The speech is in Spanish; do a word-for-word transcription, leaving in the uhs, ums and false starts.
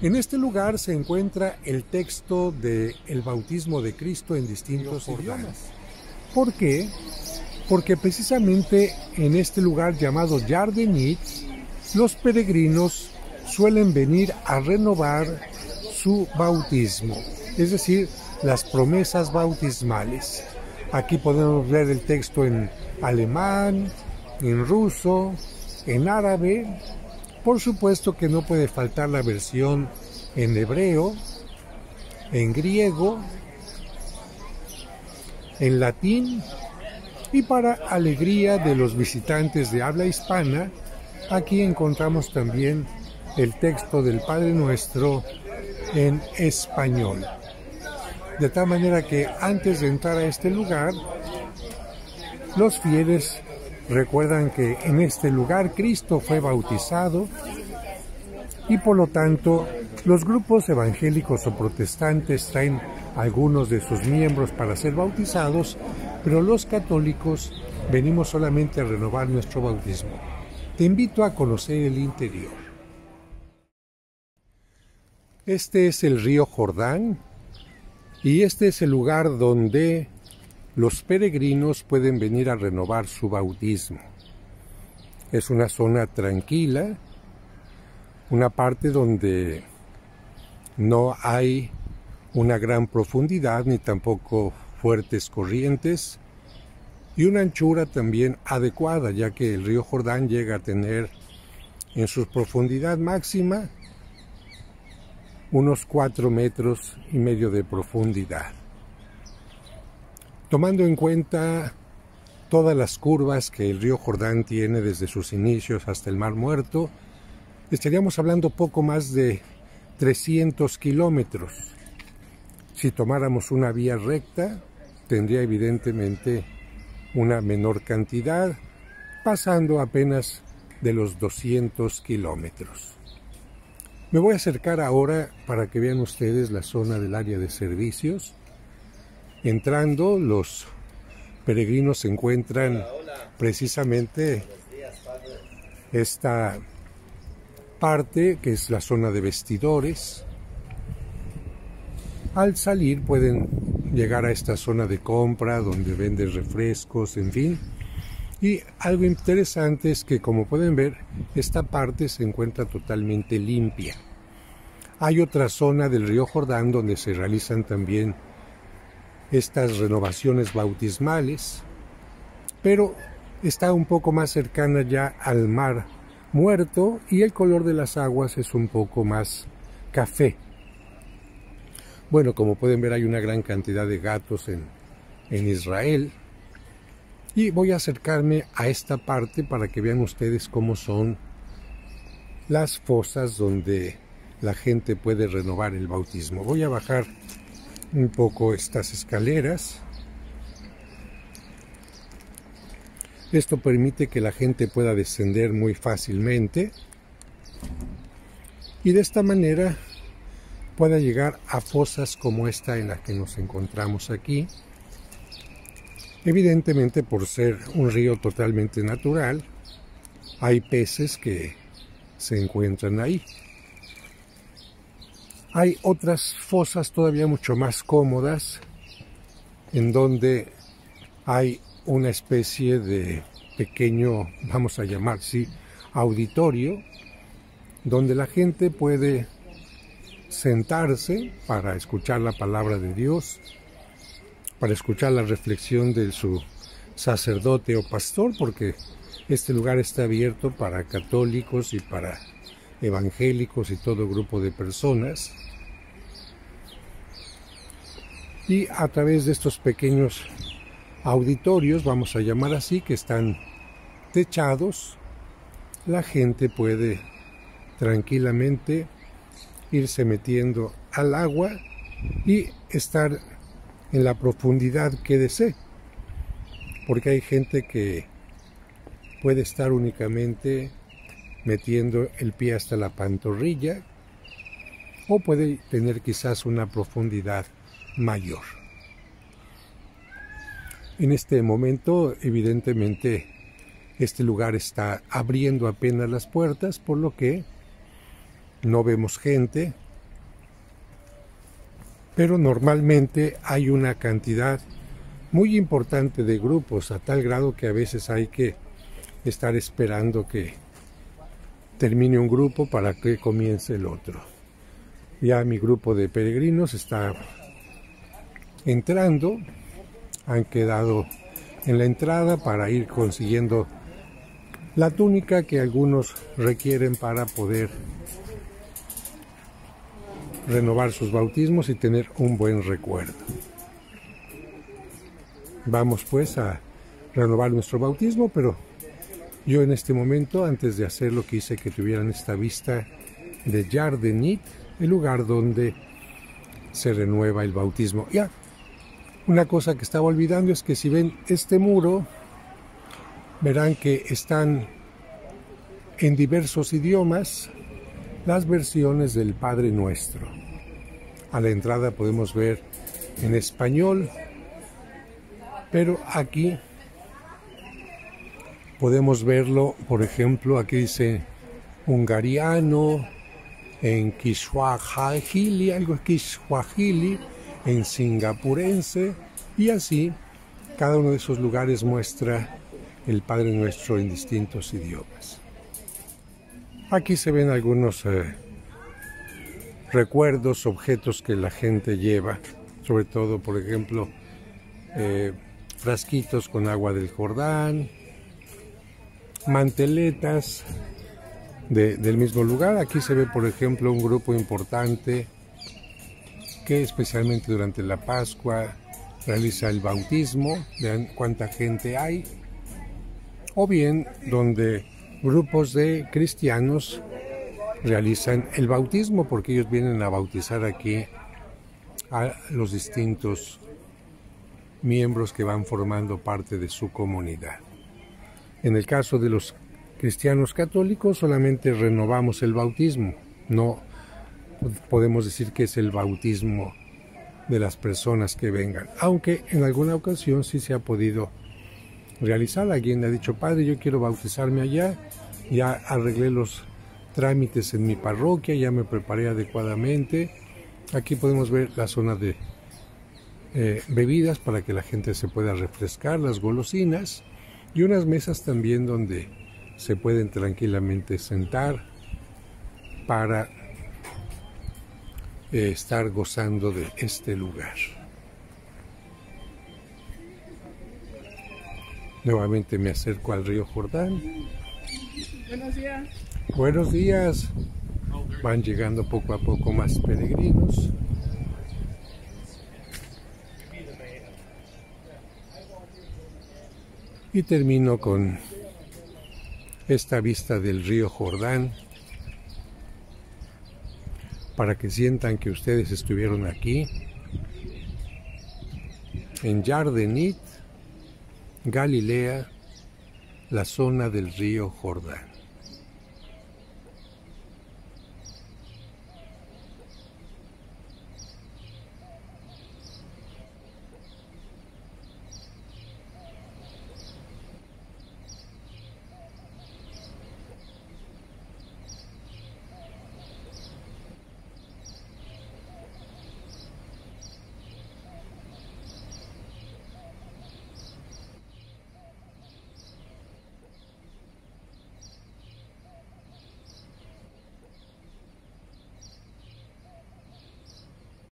En este lugar se encuentra el texto del bautismo de Cristo en distintos idiomas. ¿Por qué? Porque precisamente en este lugar llamado Yardenit, los peregrinos suelen venir a renovar su bautismo, es decir, las promesas bautismales. Aquí podemos ver el texto en alemán, en ruso, en árabe. Por supuesto que no puede faltar la versión en hebreo, en griego, en latín, y para alegría de los visitantes de habla hispana, aquí encontramos también el texto del Padre Nuestro en español. De tal manera que antes de entrar a este lugar, los fieles recuerdan que en este lugar Cristo fue bautizado y por lo tanto los grupos evangélicos o protestantes traen algunos de sus miembros para ser bautizados, pero los católicos venimos solamente a renovar nuestro bautismo. Te invito a conocer el interior. Este es el río Jordán y este es el lugar donde los peregrinos pueden venir a renovar su bautismo. Es una zona tranquila, una parte donde no hay una gran profundidad ni tampoco fuertes corrientes y una anchura también adecuada, ya que el río Jordán llega a tener en su profundidad máxima unos cuatro metros y medio de profundidad. Tomando en cuenta todas las curvas que el río Jordán tiene desde sus inicios hasta el Mar Muerto, estaríamos hablando poco más de trescientos kilómetros. Si tomáramos una vía recta, tendría evidentemente una menor cantidad, pasando apenas de los doscientos kilómetros. Me voy a acercar ahora para que vean ustedes la zona del área de servicios. Entrando, los peregrinos se encuentran precisamente esta parte que es la zona de vestidores. Al salir pueden llegar a esta zona de compra donde venden refrescos, en fin. Y algo interesante es que, como pueden ver, esta parte se encuentra totalmente limpia. Hay otra zona del río Jordán donde se realizan también estas renovaciones bautismales, pero está un poco más cercana ya al Mar Muerto y el color de las aguas es un poco más café. Bueno, como pueden ver, hay una gran cantidad de gatos en, en Israel. Y voy a acercarme a esta parte para que vean ustedes cómo son las fosas donde la gente puede renovar el bautismo. Voy a bajar un poco estas escaleras. Esto permite que la gente pueda descender muy fácilmente y de esta manera pueda llegar a fosas como esta en la que nos encontramos aquí. Evidentemente, por ser un río totalmente natural, hay peces que se encuentran ahí. Hay otras fosas todavía mucho más cómodas, en donde hay una especie de pequeño, vamos a llamar así, auditorio, donde la gente puede sentarse para escuchar la palabra de Dios, para escuchar la reflexión de su sacerdote o pastor, porque este lugar está abierto para católicos y para evangélicos y todo grupo de personas. Y a través de estos pequeños auditorios, vamos a llamar así, que están techados, la gente puede tranquilamente irse metiendo al agua y estar en la profundidad que desee, porque hay gente que puede estar únicamente metiendo el pie hasta la pantorrilla o puede tener quizás una profundidad mayor. En este momento, evidentemente, este lugar está abriendo apenas las puertas, por lo que no vemos gente, pero normalmente hay una cantidad muy importante de grupos, a tal grado que a veces hay que estar esperando que termine un grupo para que comience el otro. Ya mi grupo de peregrinos está entrando, han quedado en la entrada para ir consiguiendo la túnica que algunos requieren para poder renovar sus bautismos y tener un buen recuerdo. Vamos pues a renovar nuestro bautismo, pero yo en este momento, antes de hacerlo, quise que tuvieran esta vista de Jardenit, el lugar donde se renueva el bautismo. Ya, una cosa que estaba olvidando es que si ven este muro, verán que están en diversos idiomas las versiones del Padre Nuestro. A la entrada podemos ver en español, pero aquí podemos verlo, por ejemplo, aquí dice hungariano, en Kiswahili, algo Kiswahili, en singapurense, y así cada uno de esos lugares muestra el Padre Nuestro en distintos idiomas. Aquí se ven algunos eh, recuerdos, objetos que la gente lleva, sobre todo, por ejemplo, eh, frasquitos con agua del Jordán, manteletas de, del mismo lugar. Aquí se ve, por ejemplo, un grupo importante que especialmente durante la Pascua realiza el bautismo. Vean cuánta gente hay. O bien donde grupos de cristianos realizan el bautismo, porque ellos vienen a bautizar aquí a los distintos miembros que van formando parte de su comunidad. En el caso de los cristianos católicos solamente renovamos el bautismo, no podemos decir que es el bautismo de las personas que vengan, aunque en alguna ocasión sí se ha podido realizar. Alguien ha dicho: padre, yo quiero bautizarme allá, ya arreglé los trámites en mi parroquia, ya me preparé adecuadamente. Aquí podemos ver la zona de eh, bebidas para que la gente se pueda refrescar, las golosinas, y unas mesas también donde se pueden tranquilamente sentar para eh, estar gozando de este lugar. Nuevamente me acerco al río Jordán. Buenos días. Buenos días. Van llegando poco a poco más peregrinos. Y termino con esta vista del río Jordán para que sientan que ustedes estuvieron aquí en Jardenit, Galilea, la zona del río Jordán.